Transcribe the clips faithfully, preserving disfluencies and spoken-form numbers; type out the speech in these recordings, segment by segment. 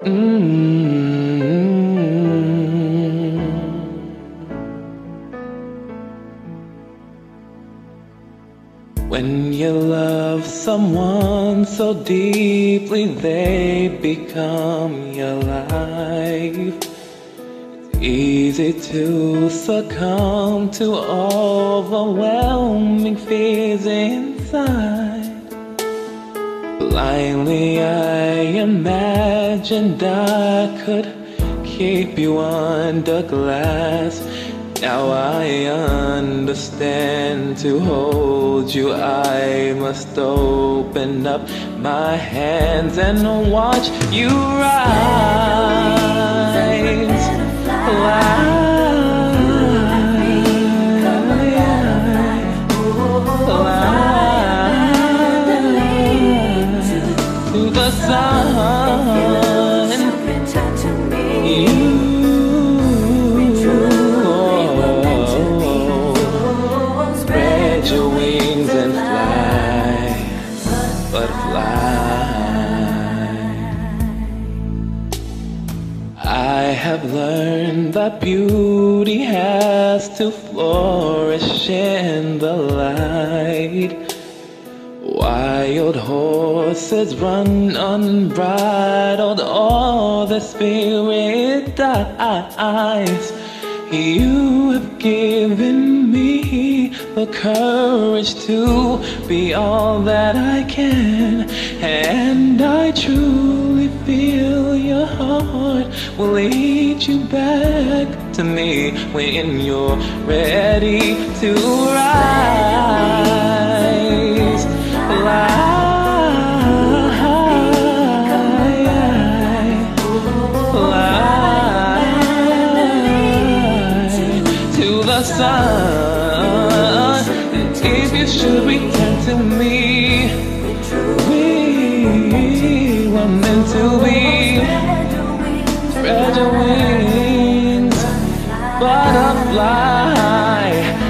Mm-hmm. When you love someone so deeply, they become your life. It's easy to succumb to overwhelming fears inside. Blindly I imagined I could keep you under glass. Now I understand, to hold you I must open up my hands and watch you rise. Fly. I have learned that beauty has to flourish in the light. Wild horses run unbridled, all the spirit dies. You have given me the courage to be all that I can, and I truly feel your heart will lead you back to me when you're ready to rise. Fly. Sun, if you should return to me, we were meant to be. Spread your wings, butterfly.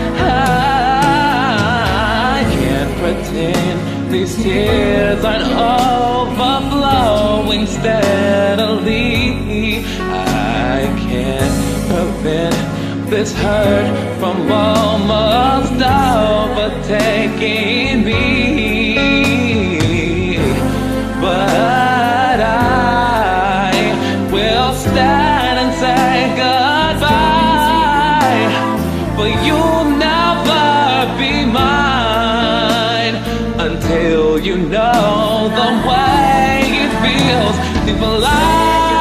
I can't pretend these tears aren't overflowing steadily. I can't prevent this hurt from almost overtaking me, but I will stand and say goodbye, for you'll never be mine until you know the way it feels to fly.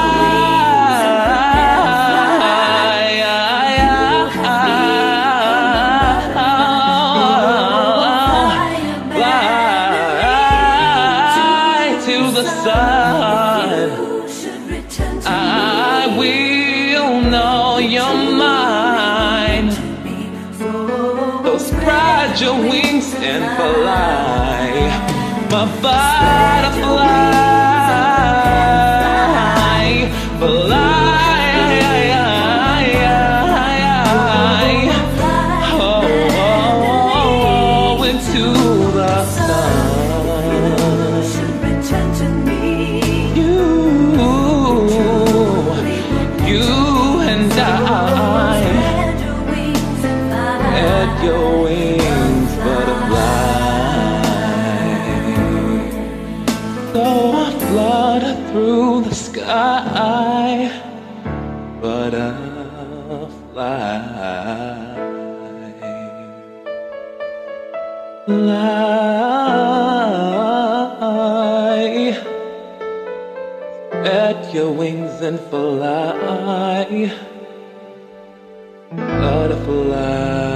I will know you're mine. So spread your wings and fly, my butterfly. Fly, oh, oh, oh, into the sun. Your wings, butterfly. So I flutter through the sky, butterfly. Fly. Spread your wings and fly, butterfly.